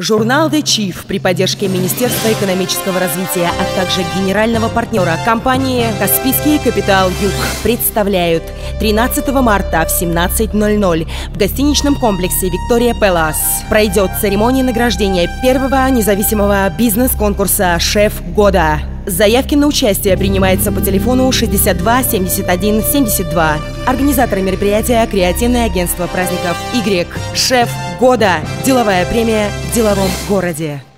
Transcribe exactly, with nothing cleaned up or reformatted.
Журнал The Chief при поддержке Министерства экономического развития, а также генерального партнера компании «Каспийский Капитал Юг» представляют тринадцатого марта в семнадцать ноль ноль в гостиничном комплексе «Виктория Пэлас» пройдет церемония награждения первого независимого бизнес-конкурса «Шеф года». Заявки на участие принимаются по телефону шестьдесят два семьдесят один семьдесят два. Организаторы мероприятия – креативное агентство праздников «Y». «Шеф года» – деловая премия в деловом городе.